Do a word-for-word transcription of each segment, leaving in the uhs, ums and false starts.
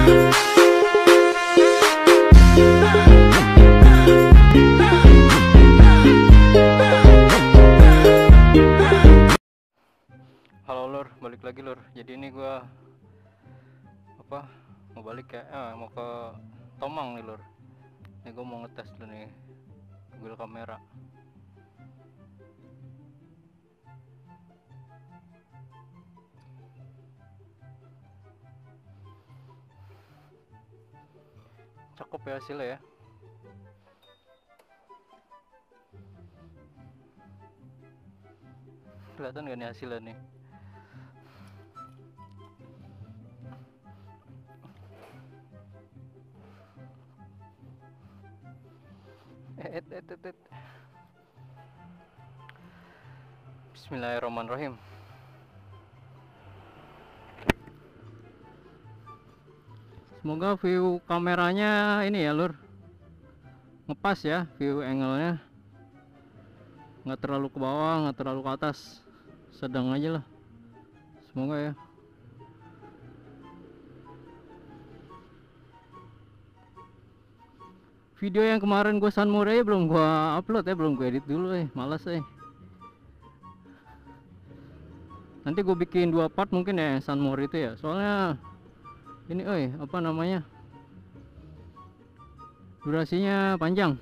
Halo lur, balik lagi lur. Jadi ini gua apa mau balik ya, eh, mau ke Tomang nih lur. Ini gua mau ngetes dulu nih Google kamera. Cakep ya hasilnya ya. Kelihatan gak nih hasilnya nih? Et, et, et, et. Bismillahirrahmanirrahim. Semoga view kameranya ini ya lur, ngepas ya view angle-nya, nggak terlalu ke bawah, nggak terlalu ke atas, sedang aja lah. Semoga ya. Video yang kemarin gue sunmore aja belum gue upload ya, belum gue edit dulu eh, malas eh. Nanti gue bikin dua part mungkin ya sunmore itu ya, soalnya ini eh apa namanya, durasinya panjang.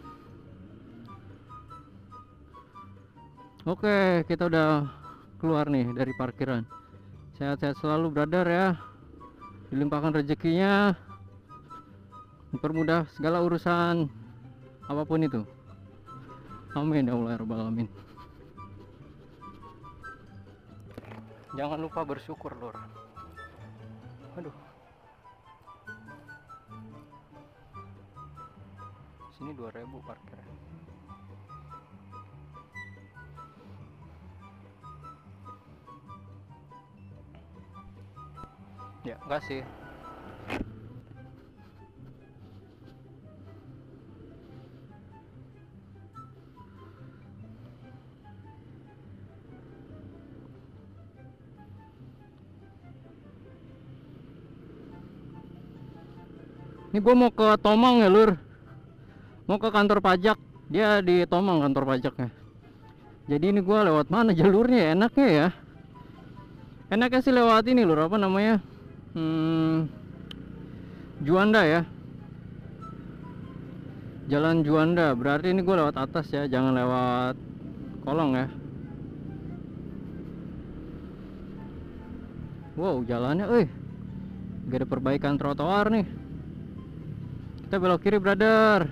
Oke, kita udah keluar nih dari parkiran. Sehat-sehat selalu brother ya, dilimpahkan rezekinya, mempermudah segala urusan apapun itu. Amin ya Allah ya Rabbal Alamin. Jangan lupa bersyukur lur. Aduh, sini dua ribu parkir. Ya enggak sih. Ini gue mau ke Tomang ya lur, mau ke kantor pajak. Dia di Tomang kantor pajaknya. Jadi ini gue lewat mana jalurnya ya? Enaknya ya, enaknya sih lewat ini lur, apa namanya, hmm, Juanda ya, Jalan Juanda. Berarti ini gue lewat atas ya, jangan lewat kolong ya. Wow, jalannya eh gak ada perbaikan trotoar nih. Kita belok kiri brother.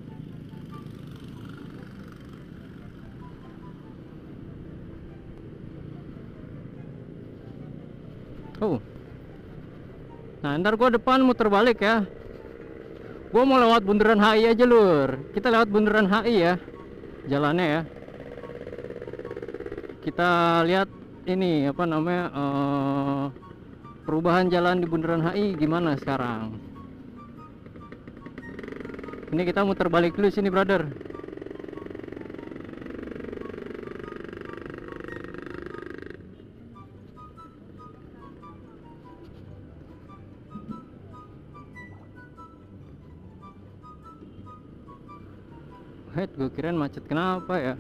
Oh, nah ntar gua depan muter balik ya. Gua mau lewat bundaran H I aja lur. Kita lewat bundaran H I ya, jalannya ya. Kita lihat ini apa namanya, uh, perubahan jalan di bundaran H I gimana sekarang. Ini kita muter balik dulu sini brother. Head, gue kirain macet kenapa ya.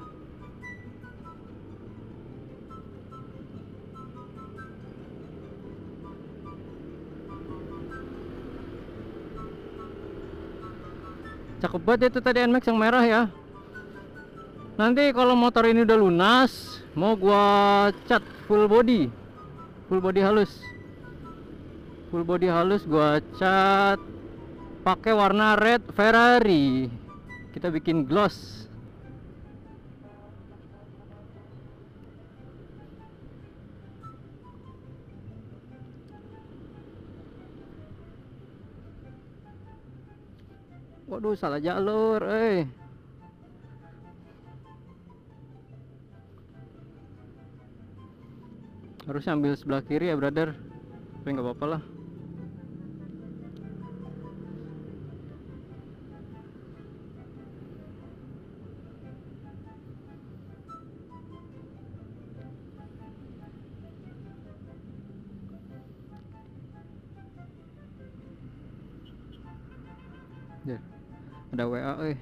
Cakep banget itu tadi N Max yang merah ya. Nanti kalau motor ini udah lunas, mau gua cat full body, full body halus, full body halus gua cat pakai warna red Ferrari. Kita bikin gloss. Waduh, salah jalur, eh. Harusnya ambil sebelah kiri ya, brother. Tapi nggak apa-apa lah. Ya, ada W A eh.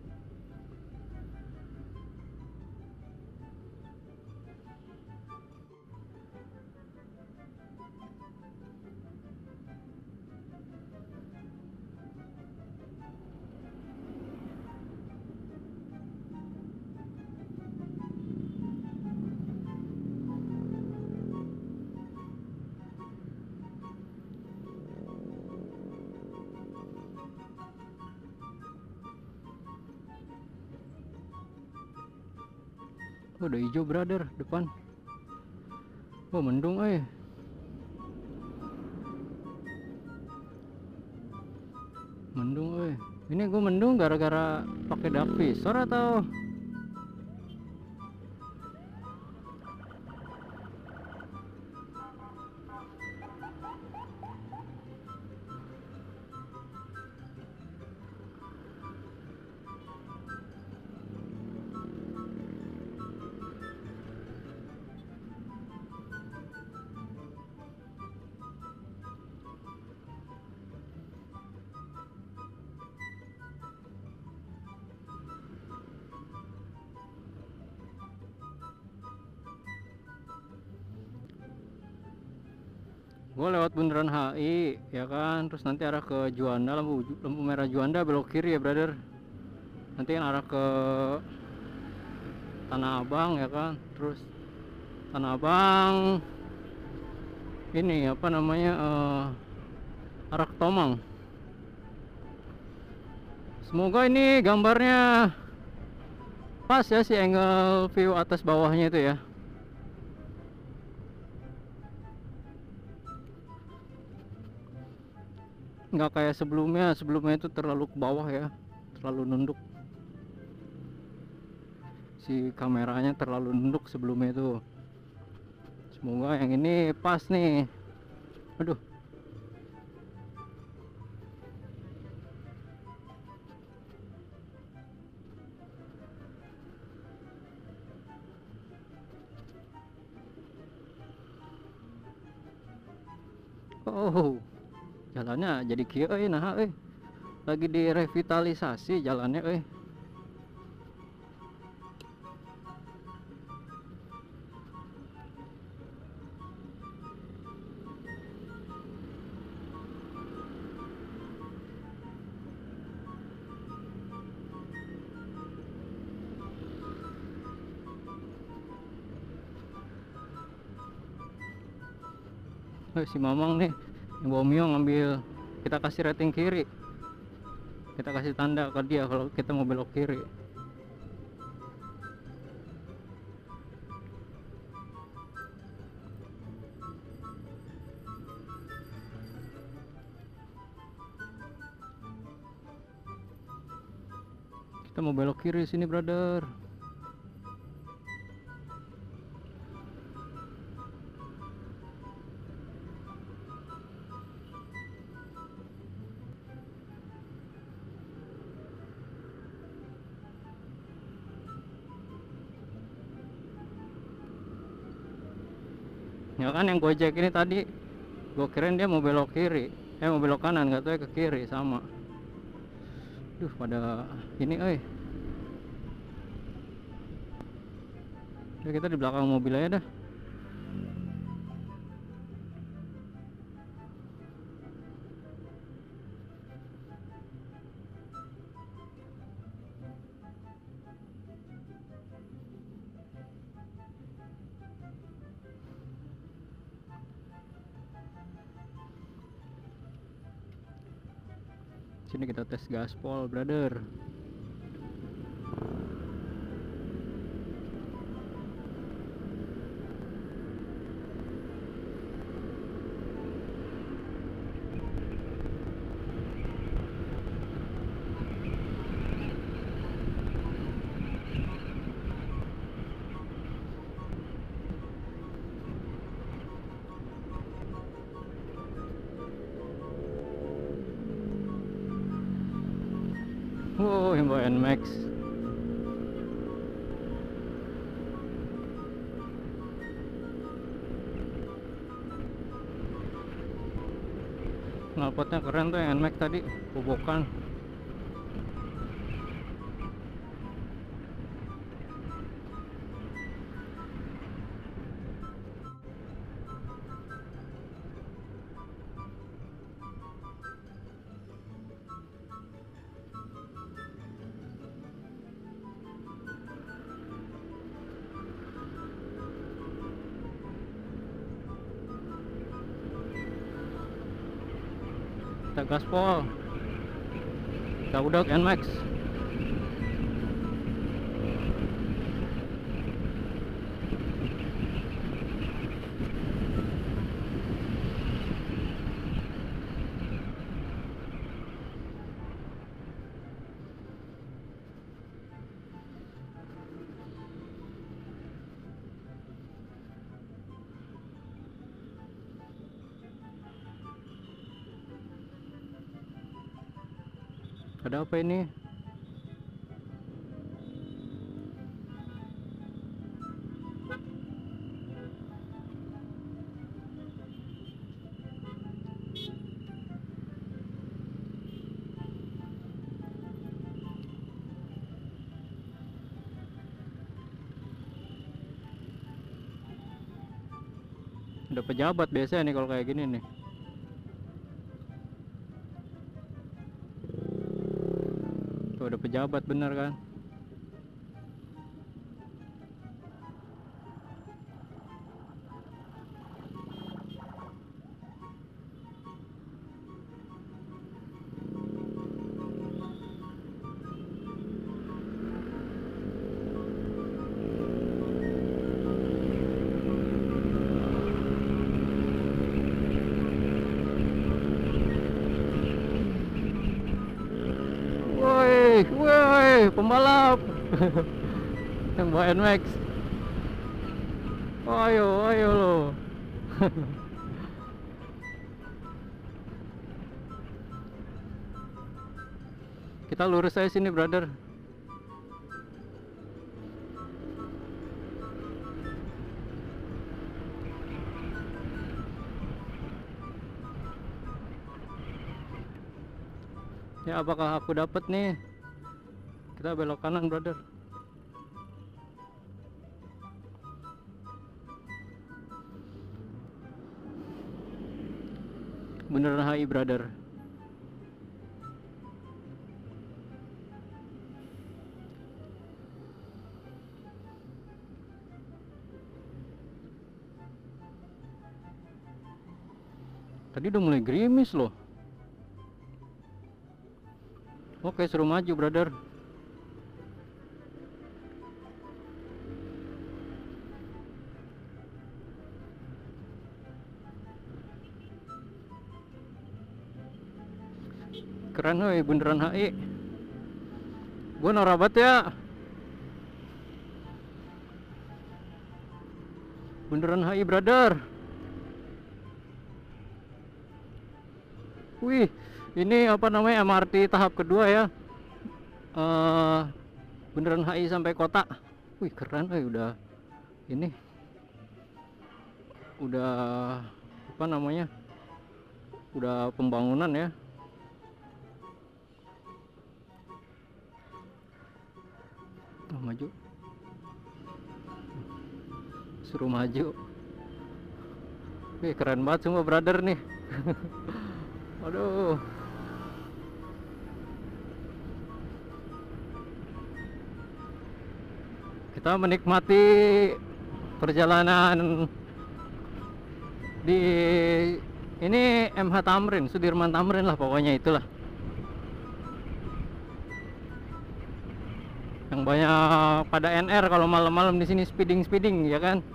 Oh, udah hijau brother depan. Oh, mendung eh. Mendung eh. Ini gue mendung gara-gara pakai dark visor atau gue lewat bundaran H I ya kan, terus nanti arah ke Juanda, lampu lampu merah Juanda belok kiri ya brother, nanti kan arah ke Tanah Abang ya kan, terus Tanah Abang ini apa namanya uh, arah ke Tomang. Semoga ini gambarnya pas ya, si angle view atas bawahnya itu ya. Nggak kayak sebelumnya, sebelumnya itu terlalu ke bawah ya, terlalu nunduk, si kameranya terlalu nunduk sebelumnya itu. Semoga yang ini pas nih. Aduh, oh jalannya jadi kieu euy, nah euy, lagi direvitalisasi jalannya euy. Oh, si Mamang nih yang bawa Mio ngambil, kita kasih rating kiri, kita kasih tanda ke dia kalau kita mau belok kiri. Kita mau belok kiri sini brother. Ya kan yang Gojek ini tadi gue kirain dia mau belok kiri, eh mau belok kanan, nggak tahu ya ke kiri sama. Duh, pada ini eh. Udah, kita di belakang mobil aja dah. Sini kita tes gaspol brother. Wow, yang bawa N Max. Knalpotnya keren tuh yang N Max tadi, bobokan. Kita gaspol. Kita udah N Max. Ada apa ini? Ada pejabat biasanya nih kalau kayak gini nih. Tuh ada pejabat bener kan? Woi, woi, pembalap yang bawa N Max. Ayo, ayo lo. Kita lurus aja sini, brother. Ya, apakah aku dapat nih? Kita belok kanan, brother. Beneran H I, brother. Tadi udah mulai gerimis loh. Oke, suruh maju, brother. Keren woi, beneran H I. Gua norabat ya. Beneran H I, brother. Wih, ini apa namanya, M R T tahap kedua ya. uh, Beneran H I sampai kota. Wih, keren woi, udah ini udah apa namanya, udah pembangunan ya. Oh, maju, suruh maju. Wih, keren banget semua, brother nih. Aduh. Kita menikmati perjalanan di ini M H Tamrin, Sudirman Tamrin lah pokoknya itulah. Yang banyak pada N R kalau malam-malam di sini speeding-speeding ya kan.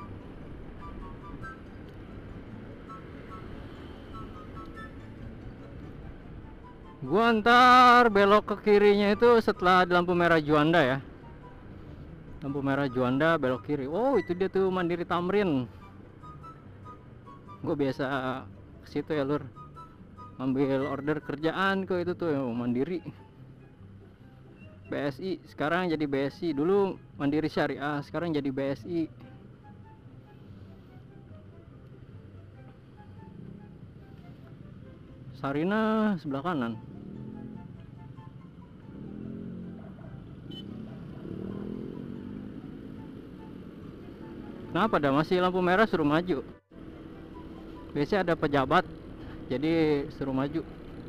Gua ntar belok ke kirinya itu setelah lampu merah Juanda ya. Lampu merah Juanda belok kiri. Oh, itu dia tuh Mandiri Tamrin. Gue biasa ke situ ya, lur. Ambil order kerjaan ke itu tuh ya, Mandiri. B S I sekarang jadi B S I. Dulu Mandiri Syariah, sekarang jadi B S I. Sarina sebelah kanan. Kenapa dah masih lampu merah suruh maju? Biasanya ada pejabat, jadi suruh maju.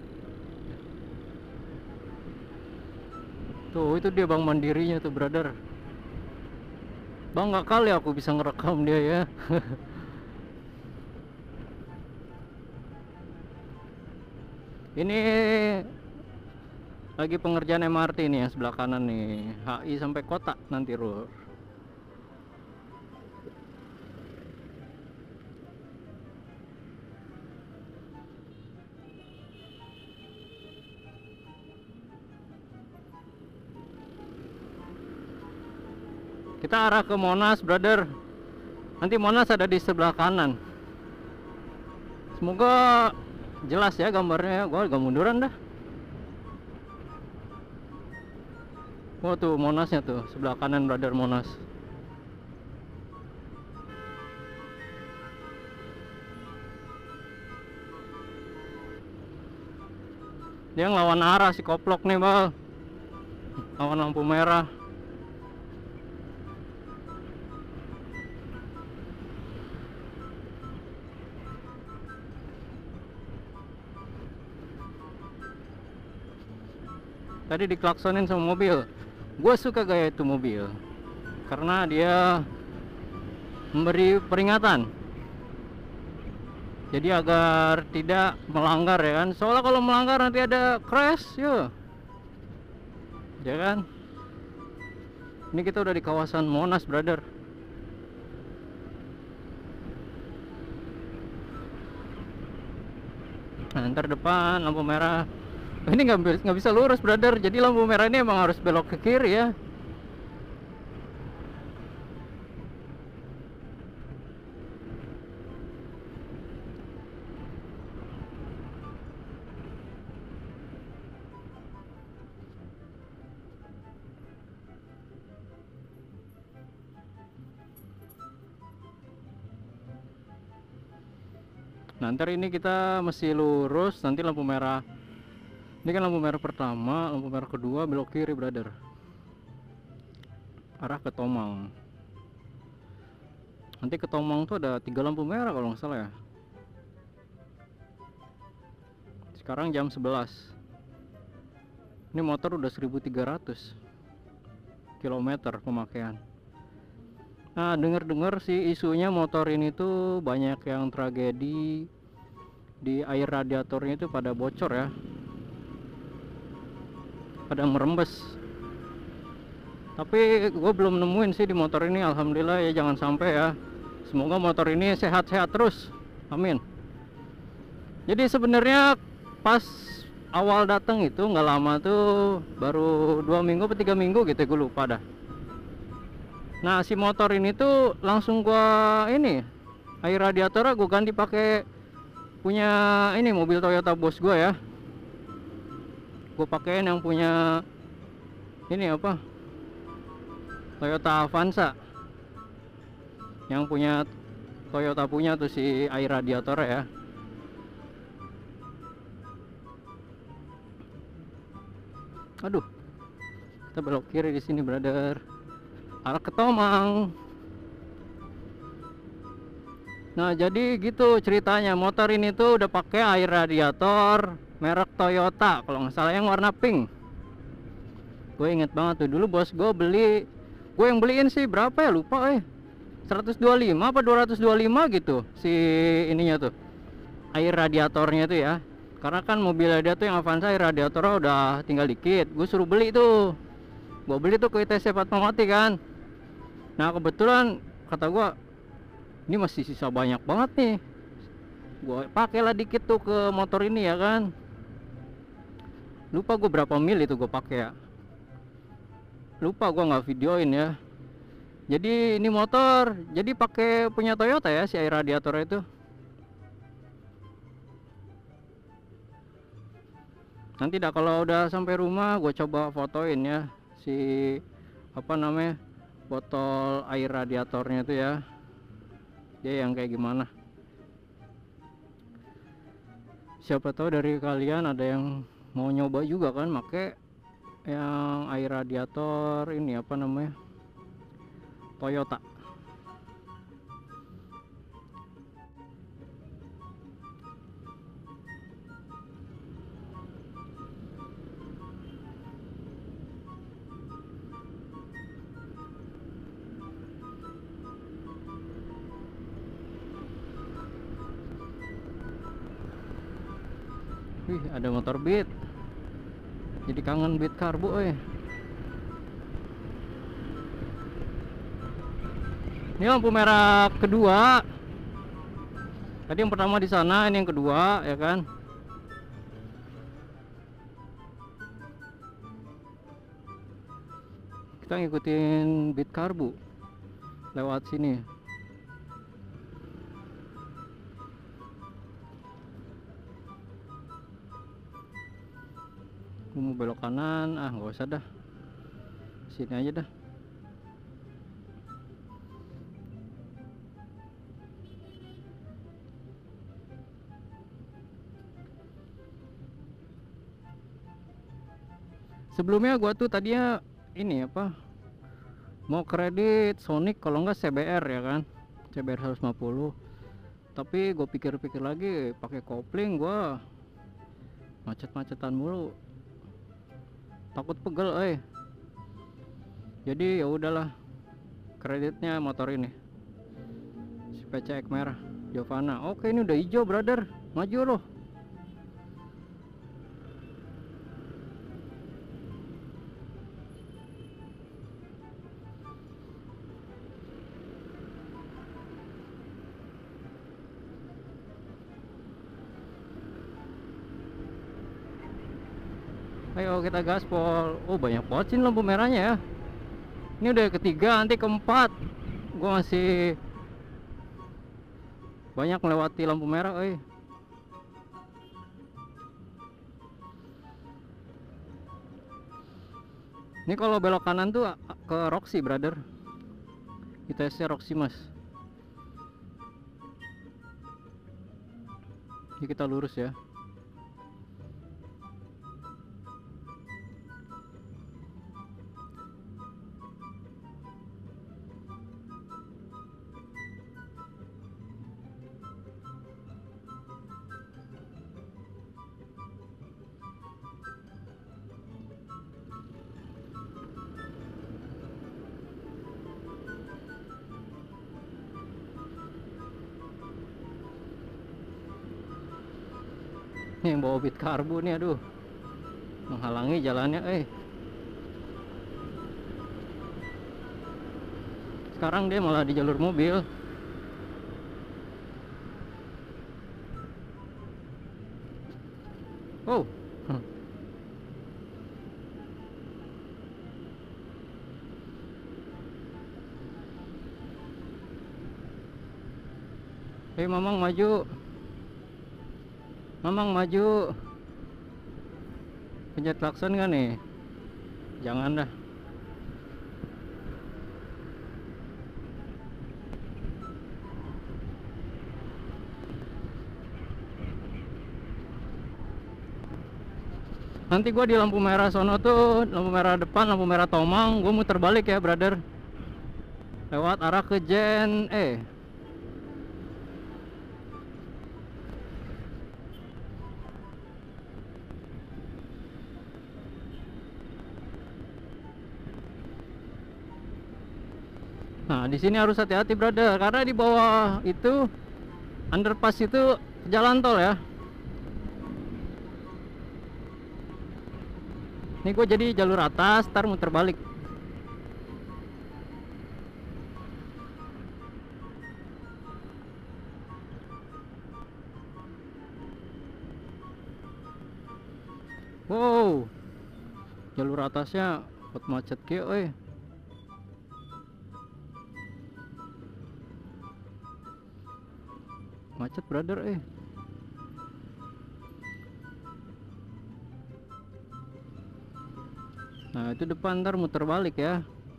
Tuh, itu dia Bank Mandirinya tuh, brother. Bangga kali aku bisa ngerekam dia ya. Ini lagi pengerjaan M R T nih yang sebelah kanan nih, H I sampai kota nanti Ru. Kita arah ke Monas, brother. Nanti Monas ada di sebelah kanan. Semoga jelas ya gambarnya. Gua agak munduran dah. Oh tuh Monasnya tuh, sebelah kanan brother, Monas. Dia ngelawan arah si koplok nih, Bal. Lawan lampu merah. Tadi diklaksonin sama mobil. Gue suka gaya itu mobil karena dia memberi peringatan, jadi agar tidak melanggar ya kan. Soalnya kalau melanggar nanti ada crash ya, ya kan. Ini kita udah di kawasan Monas, brother. Nah, ntar depan lampu merah. Ini nggak nggak bisa lurus, brother. Jadi lampu merah ini emang harus belok ke kiri ya. Nah, ntar ini kita mesti lurus. Nanti lampu merah. Ini kan lampu merah pertama, lampu merah kedua belok kiri, brother. Arah ke Tomang. Nanti ke Tomang tuh ada tiga lampu merah kalau nggak salah ya. Sekarang jam sebelas. Ini motor udah seribu tiga ratus kilometer pemakaian. Nah, denger-dengar sih isunya motor ini tuh banyak yang tragedi, di air radiatornya itu pada bocor ya, pada merembes. Tapi gue belum nemuin sih di motor ini, alhamdulillah ya, jangan sampai ya. Semoga motor ini sehat-sehat terus, amin. Jadi sebenarnya pas awal datang itu nggak lama tuh, baru dua minggu atau tiga minggu gitu, gue lupa dah. Nah, si motor ini tuh langsung gua ini air radiatornya gue ganti pakai punya ini mobil Toyota bos gua ya. Gue pakein yang punya ini apa, Toyota Avanza, yang punya Toyota punya tuh si air radiator ya. Aduh, kita belok kiri di sini, brother. Arah ke Tomang. Nah, jadi gitu ceritanya. Motor ini tuh udah pakai air radiator merek Toyota kalau nggak salah, yang warna pink. Gue inget banget tuh dulu bos gue beli. Gue yang beliin sih berapa ya, lupa eh seratus dua puluh lima apa dua ratus dua puluh lima gitu si ininya tuh, air radiatornya tuh ya. Karena kan mobilnya dia tuh yang Avanza air radiatornya udah tinggal dikit. Gue suruh beli tuh. Gue beli tuh ke I T C Fatmawati kan. Nah, kebetulan kata gue ini masih sisa banyak banget nih. Gue pakailah dikit tuh ke motor ini ya kan. Lupa gue berapa mil itu gue pakai ya. Lupa gue nggak videoin ya. Jadi ini motor jadi pakai punya Toyota ya si air radiator itu. Nanti dah kalau udah sampai rumah gue coba fotoin ya si apa namanya botol air radiatornya itu ya, dia yang kayak gimana. Siapa tahu dari kalian ada yang mau nyoba juga kan make yang air radiator ini apa namanya Toyota. Wih, ada motor Beat. Jadi kangen Beat karbo eh. Ini lampu merah kedua. Tadi yang pertama di sana, ini yang kedua, ya kan? Kita ngikutin Beat karbo lewat sini. Gue mau belok kanan, ah nggak usah dah, sini aja dah. Sebelumnya gua tuh tadinya ini apa, mau kredit Sonic kalau enggak C B R ya kan, C B R seratus lima puluh. Tapi gue pikir-pikir lagi, pakai kopling gua macet-macetan mulu, takut pegel eh. Jadi ya udahlah, kreditnya motor ini, si P C X merah Giovanna. Oke, ini udah hijau brother, maju loh. Ayo kita gaspol. Oh banyak banget sih lampu merahnya ya. Ini udah ketiga, nanti keempat. Gua masih banyak melewati lampu merah, eh. Ini kalau belok kanan tuh ke Roxy, brother. I T S-nya Roxy, mas. Ini kita lurus ya. Ini yang bawa Beat karbo nih, aduh, menghalangi jalannya eh. Sekarang dia malah di jalur mobil. Oh hei mamang maju, mamang maju. Pencet klakson kan nih? Jangan dah. Nanti gua di lampu merah sono tuh, lampu merah depan, lampu merah Tomang, gua muter balik ya brother, lewat arah ke Gen E. Nah, di sini harus hati-hati brother, karena di bawah itu underpass itu jalan tol ya. Ini gue jadi jalur atas, ntar muter balik. Wow, jalur atasnya buat macet kio eh. Macet brother eh. Nah itu depan, ntar muter balik ya.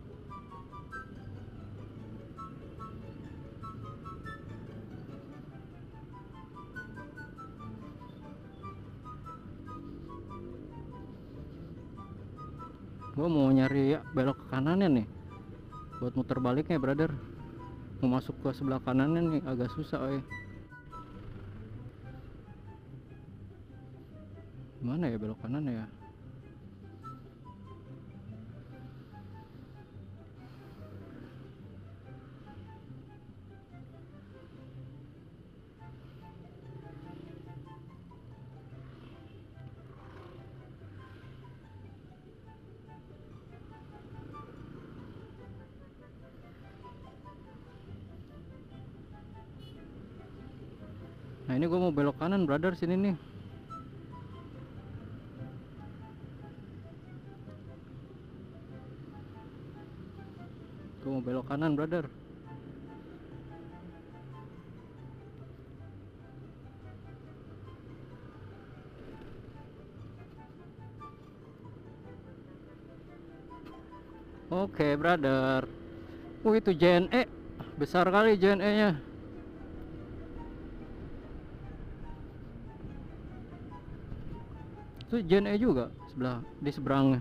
Gue mau nyari ya, belok ke kanannya nih, buat muter baliknya brother. Mau masuk ke sebelah kanannya nih agak susah eh. Mana ya belok kanan ya? Nah ini gue mau belok kanan brother, sini nih. Gue mau belok kanan brother. Oke brother. Oh itu J N E, besar kali J N E nya. Itu J N E juga sebelah di seberangnya.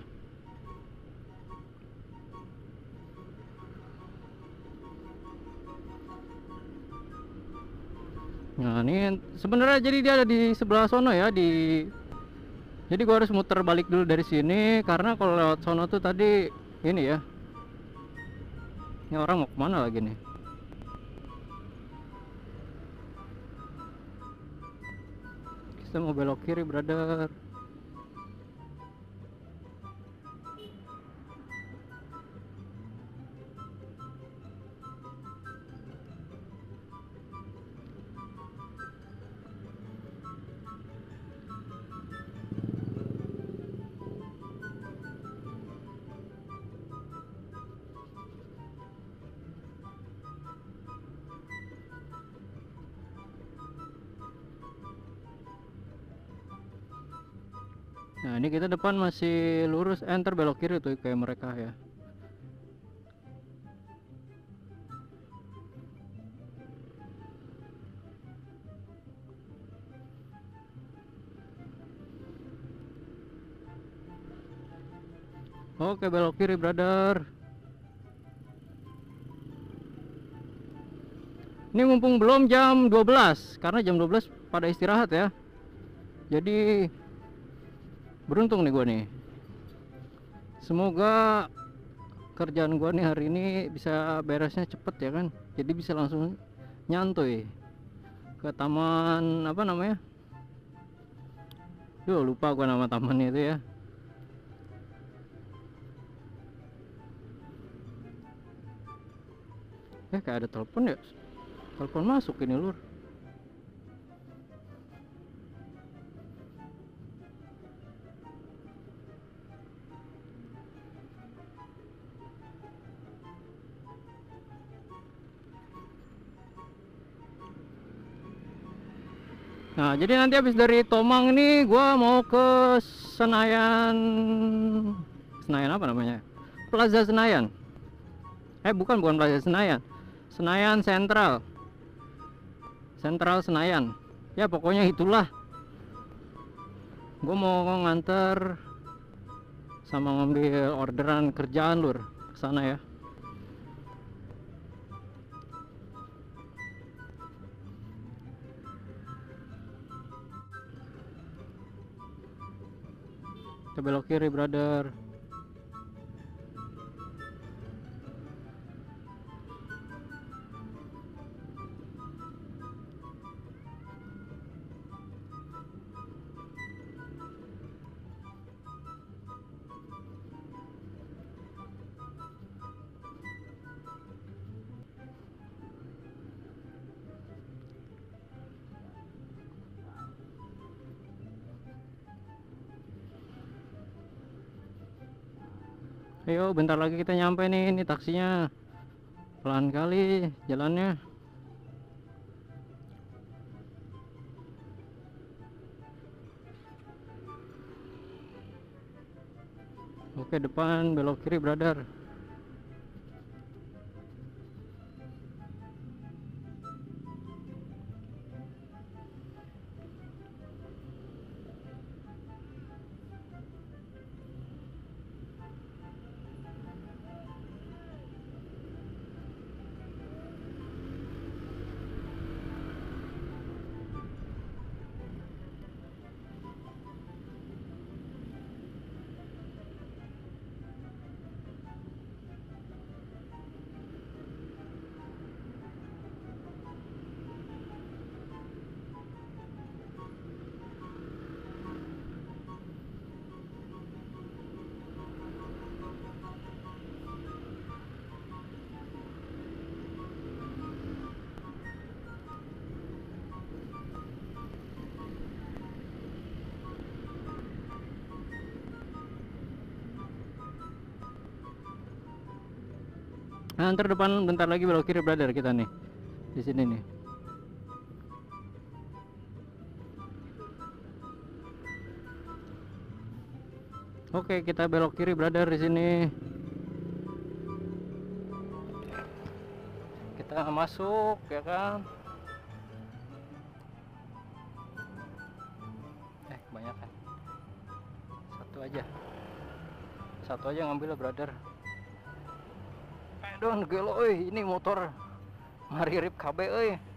Nah ini sebenarnya jadi dia ada di sebelah sono ya, di jadi gua harus muter balik dulu dari sini karena kalau lewat sono tuh tadi ini ya. Ini orang mau kemana lagi nih? Kita mau belok kiri brother. Nah ini kita depan masih lurus, enter belok kiri tuh kayak mereka ya. Oke belok kiri brother. Ini mumpung belum jam dua belas, karena jam dua belas pada istirahat ya. Jadi beruntung nih gua nih. Semoga kerjaan gua nih hari ini bisa beresnya cepet ya kan. Jadi bisa langsung nyantuy ke taman apa namanya? Duh lupa gua nama tamannya itu ya. Eh kayak ada telepon ya. Telepon masuk ini lur. Nah jadi nanti habis dari Tomang nih gua mau ke Senayan. Senayan apa namanya? Plaza Senayan. Eh bukan bukan Plaza Senayan. Senayan Sentral. Sentral Senayan. Ya pokoknya itulah. Gue mau nganter sama ngambil orderan kerjaan lur ke sana ya. Kita belok kiri brother. Ayo bentar lagi kita nyampe nih. Ini taksinya pelan kali jalannya. Oke depan belok kiri brother. Nah, ntar depan bentar lagi belok kiri brother kita nih. Di sini nih. Oke, kita belok kiri brother di sini. Kita masuk ya kan. Eh, kebanyakan. Satu aja. Satu aja ngambil brother. Eh, don gelo euy, ini motor mari rip K B euy.